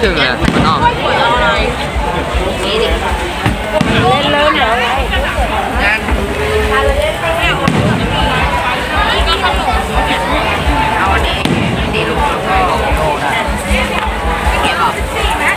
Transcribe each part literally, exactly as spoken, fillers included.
ถึงเลยมันออกนี่ดิเล่นเริ่มแล้วไงเอาอันนี้ดีลูกก็โตได้เก็บออก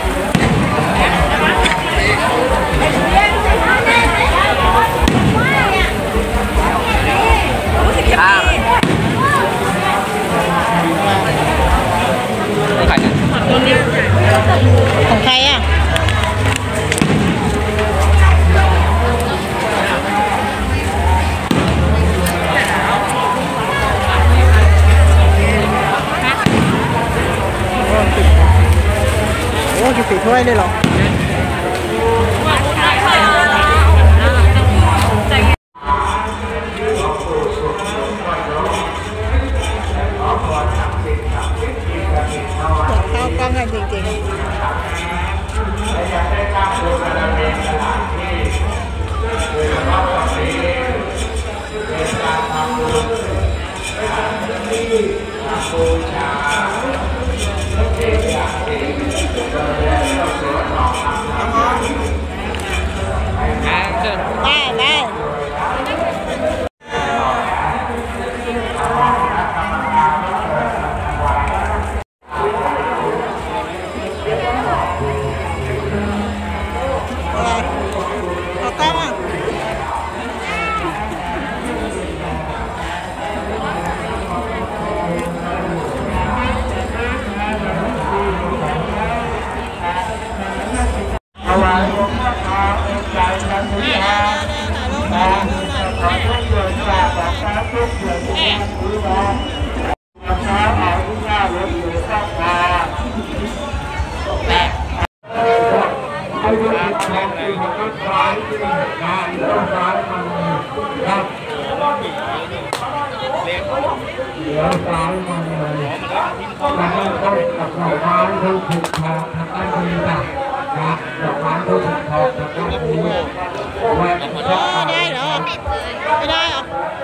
ของใครอ่ะโอ้กี่สีถ้วยเลยเหรอเข้ากล้องกันจริงๆได้ได้เดี๋ยวซ้ายมาเลยแล้วก็ต้นกับดอกไม้ทุกถูกทองทางด้านนี้จ้ะนะดอกไม้ทุกถูกทองทางด้านนี้แหวนได้เหรอไม่ได้เหรอ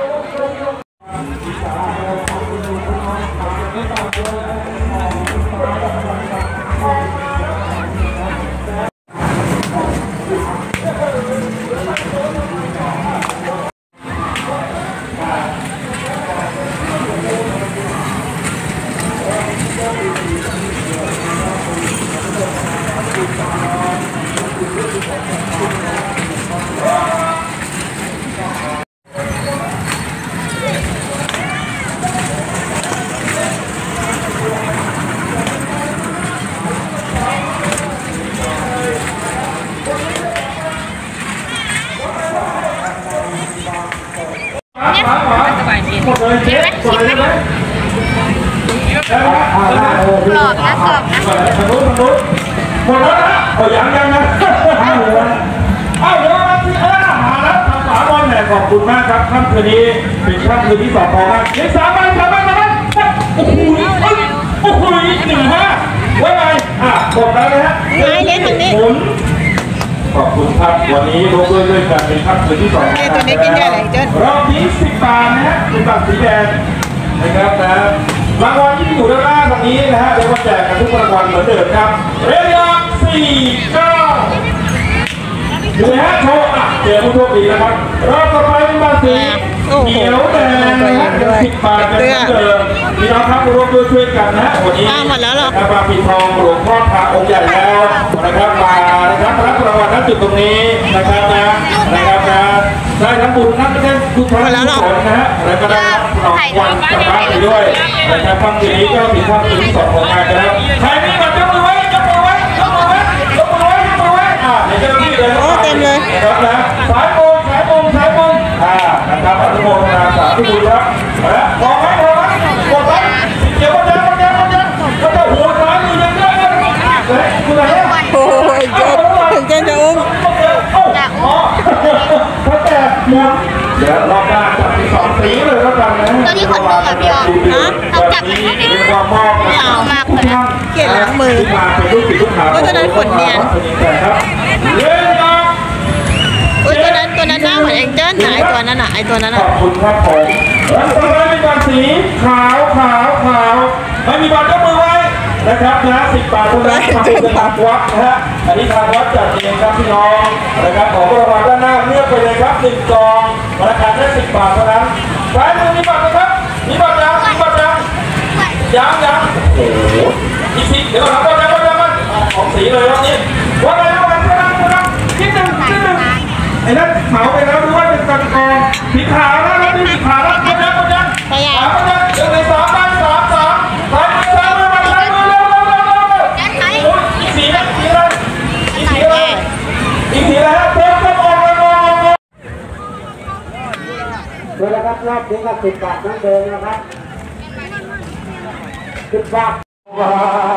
หมดเลยเช็ดหมดเลยไหมกรอบนะกรอบนะทางนู้นทางนู้นหมดแล้วนะโอ้ยังยังนะอ้าวเดี๋ยวอ้าวเดี๋ยวมาที่อาหารแล้วทางฝาบอลแหนขอบคุณมากครับค่ำคืนนี้เป็นค่ำคืนที่สองของมันเล็กสามใบสามใบสามใบโอ้โหโอ้โหหนึ่งห้าไว้ไงอ่ะหมดแล้วนะฮะเล่นทางนี้ขอบคุณครับวันนี้ร่วมด้วยด้วยกันเป็นค่ำคืนที่สองตัวนี้กินได้เลยเจ้ารอบนี้สิบบาทนะฮะสิบบาทสีแดงนะครับนะรางวัลที่อยู่ด้านล่างตรงนี้นะฮะเดี๋ยวมาแจกกันทุกรางวัลเหมือนเดิมครับเรียงสี่เก้าอยู่ในฮะโชว์อ่ะเจอผู้โชคดีนะครับรอบต่อไปเป็นมาสีเหนียวแดงนะฮะสิบบาทกันเหมือนเดิมพี่น้องครับร่วมด้วยช่วยกันนะวันนี้นะครับมาปิดทองหลวงพ่อพระองค์ใหญ่แล้วนะครับมานะครับรับรางวัลณจุดตรงนี้นะครับนะนะครับนะได้ทั้งบุญทั้งได้ทุกท่านทุกคนนะฮะแล้วก็ได้รางวัลจากบ้านไปด้วยนะครับครั้งนี้ก็ถึงครั้งที่สองของงานกันแล้วใครมีบัตรยกมือไว้ยกมือไว้ยกมือไว้ยกมือไว้ยกมือไว้อ่าเดี๋ยวเจ้าหน้าที่เลยนะครับเต็มเลยนะครับนะสายบุญสายบุญสายบุญอ่านะครับอนุโมทนาสาธุบุญครับแล้วพอไหมพอไหมกดไว้เดี๋ยวมันจะมันจะมันจะมันจะหัวซ้ายมือยังเยอะเลยคุณอะไรโอ้ยเจ๊ถึงเจ๊จะอุ้มจะอุ้มเพราะแต่หมดเดี๋ยวรอบหน้าจับที่สองสีเลยแล้วกันนะตอนนี้คนดูกับพี่อ๋อนะต้องจับเป็นที่นี่ไม่เอามากเลยนะเกลียดล้างมือก็จะได้ขนเนียนโอ้ยตัวนั้นตัวนั้นหน้าเหมือนแองเจิลนะไอตัวนั้นอ่ะไอตัวนั้นอ่ะขอบคุณครับผมแล้วต่อไปเป็นการสีขาวขาวขาวไม่มีบอลยกมือไว้นะครับนะสิบบาทเท่านั้นทำเป็นทางวัดนะฮะอันนี้ทางวัดจัดเองครับพี่น้องนะครับของรางวัลด้านหน้าเลือกไปเลยครับหนึ่งกองราคาแค่สิบบาทเท่านั้นซ้ายมือมีบัตรนะครับมีบัตรยังมีบัตรยังยังยังโอ้โหอีกทีเดี๋ยวเราทำบัตรยังบัตรยังมันของสีเลยวันนี้วันอะไรวันอะไรวันอะไรคิดหนึ่งคิดหนึ่งไอ้นั่นเหมาไปแล้วรู้ว่าเป็นกองกองสีขาวนะแล้วนี่สีขาวแล้วบัตรยังบัตรยังสามบัตรยังเดี๋ยวเลยสามใบสามสามซ้ายมือซ้ายมือบัตรซ้ายมือเร็วเร็วเร็วเร็วโอ้ยอีกสีนะสีอะไรอีกสีอะไรอีกสีอะไรฮะเพิ่มเพิ่มออกเลยมองมองดูนะครับรอบนี้ก็สิบบาทเหมือนเดิมนะครับสิบบาทว้า